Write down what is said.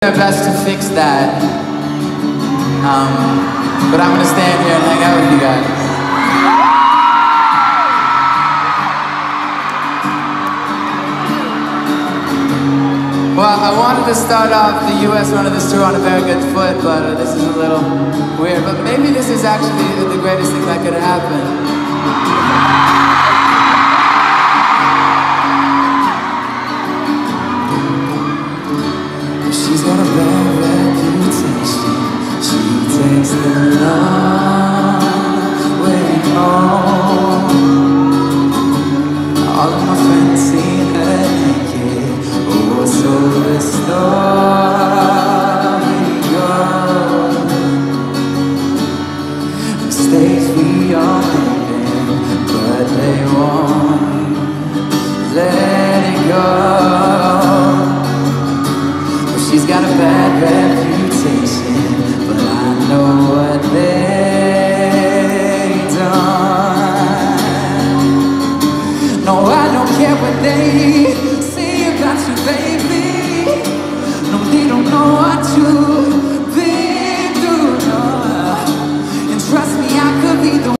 Best to fix that, but I'm gonna stand here and hang out with you guys. Well, I wanted to start off the US run of this tour on a very good foot, but this is a little weird. But maybe this is actually the greatest thing that could happen. She's got a bad reputation. She takes the long way home. All of my friends see her naked. Oh, so the story goes. Mistakes we all made, but they won't let it go. She's got a bad reputation, but I know what they done. No, I don't care what they say about you, baby. No, they don't know what